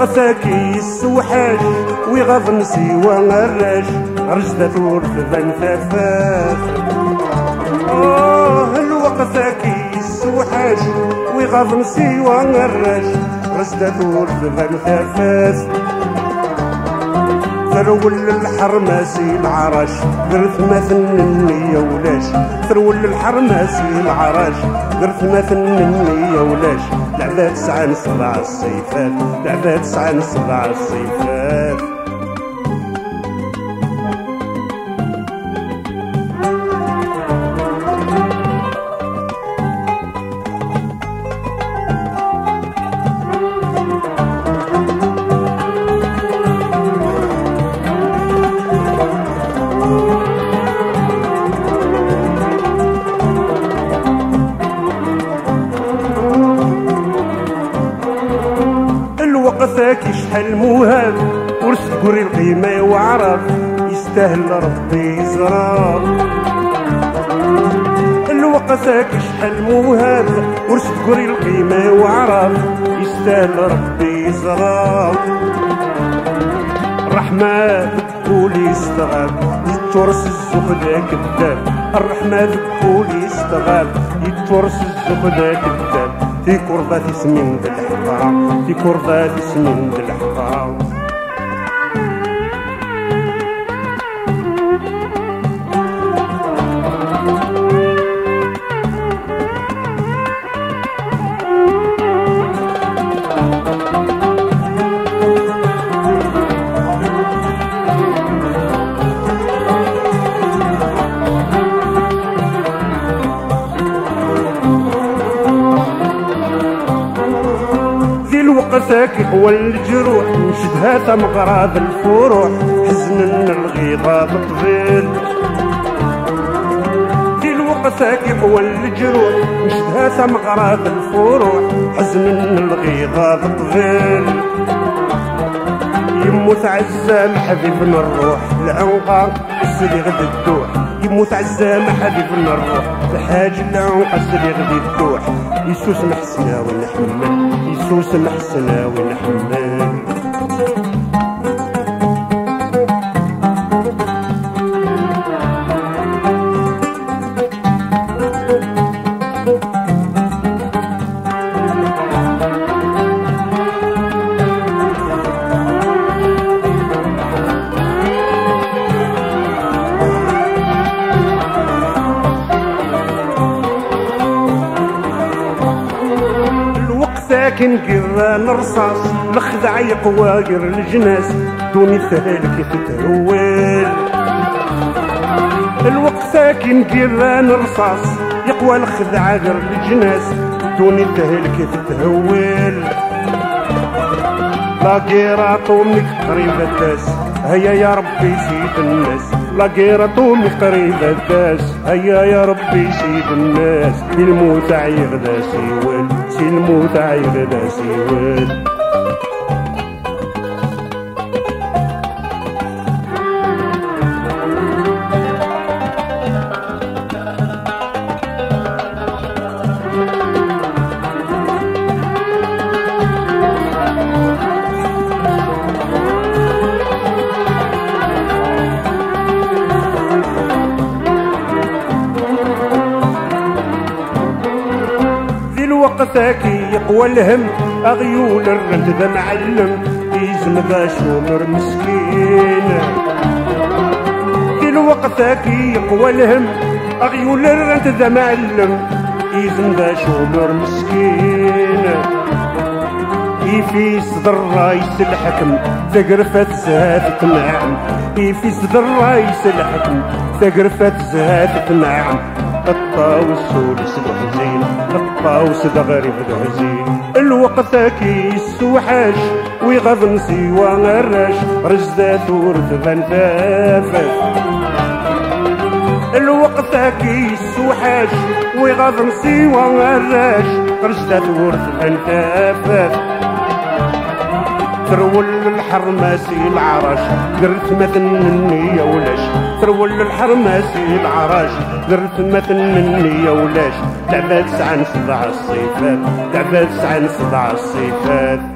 الوقتاكي السوحاش ويغضن سيوا الراش رجدة ورفضان ثفاف. الوقتاكي السوحاش ويغضن سيوا الراش رجدة ورفضان ثفاف. ثرول الحرماسي العراش درت مثنني ولاش. ثرول الحرماسي العراش درت مثنني ولاش. لعبة 9 7 الصيفات لعبة 9 7 الصيفات. وقتاكي شحال موهاب ورث تقري القيمة وعرف يستاهل ربي يزرع. الوقتاكي شحال موهاب ورث تقري القيمة وعرف يستاهل ربي يزرع. الرحمة بتقولي استغاب يتورث الزوق دا كذاب. الرحمة بتقولي استغاب يتورث الزوق دا كذاب. في كربة سمين بالحقام في كربة سمين بالحقام. وقتاكي هو الجروح نشدها تمغراب الفروح حزن الغيظة طويل. في الوقتاكي هو الجروح نشدها تمغراب الفروح حزن الغيظة طويل. يموت عزام حبيبنا الروح العنقى اللي غدي تدوح. يموت عزام حبيبنا الروح الحاج العنقى اللي غدي تدوح. يسوس محسنا ونحمل يسوس محسنا ونحمل. لكن قران رصاص الخدع يقوى غير الجناس دوني ثهالك تتهوال. الوقت ساكن قران رصاص يقوى الخدع غير الجناس دوني ثهالك تتهوال. لا قيرة طومك قريبة داس هيا يا ربي سيد الناس. لا قيرة طومك قريبة داس هيا يا ربي سيد الناس. الموت عيغدا سيوال الموت عيغدا سيوال. وقتاكي يقوى الهم أغيول الرند ذا معلم يزن ذا شومر مسكين. في الوقتاكي يقوى الهم أغيول الرند ذا معلم يزن ذا شومر مسكين. في صدر رايس الحكم تقرفت زهادة نعم. في صدر رايس الحكم تقرفت زهادة نعم. الطاوس سولس الحزين الطاوس دا غريب الهزين. الوقتاكي السوحاش ويغضن سيوا الراش رجدات ورثبان ثافات. الوقتاكي السوحاش ويغضن سيوا الراش رجدات ورثبان ثافات. ثرول الحرماسي العراش درت مثنني يا ولاش. ثرول الحرماسي العراش درت مثنني يا ولاش. لعبة 9 7 الصيفات لعبة 9 7 الصيفات.